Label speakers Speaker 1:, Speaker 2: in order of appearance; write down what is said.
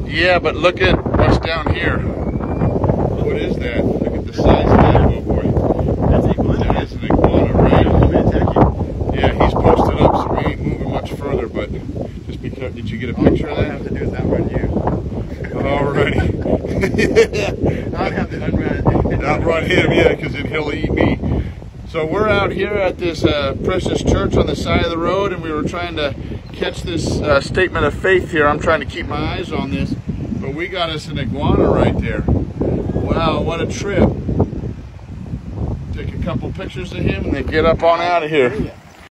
Speaker 1: Yeah, but look at what's down here. What is that? Look at the size of that little boy.
Speaker 2: That's an iguana.
Speaker 1: That is an iguana, right?
Speaker 2: I'm gonna attack you.
Speaker 1: Yeah, he's posted up, so we ain't moving much further, but just because, did you get a picture of
Speaker 2: All I
Speaker 1: that?
Speaker 2: have to do is outrun you.
Speaker 1: Alrighty.
Speaker 2: Not have to outrun.
Speaker 1: Outrun him, yeah, because then he'll eat me. So we're out here at this Precious Church on the side of the road, and we were trying to catch this statement of faith here. I'm trying to keep my eyes on this, but we got us an iguana right there. Wow, what a trip. Take a couple pictures of him and then get up on out of here.